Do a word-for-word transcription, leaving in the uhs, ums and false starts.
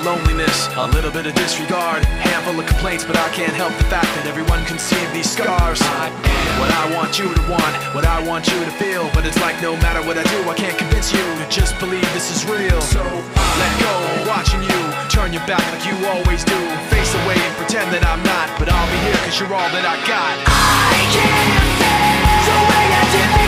loneliness, a little bit of disregard, handful of complaints, but I can't help the fact that everyone can see these scars. I am what I want you to want, what I want you to feel, but it's like no matter what I do, I can't convince you to just believe this is real. So let go, watching you turn your back like you always do, face away and pretend that I'm not, but I'll be here cause you're all that I got. I can't feel the way I did.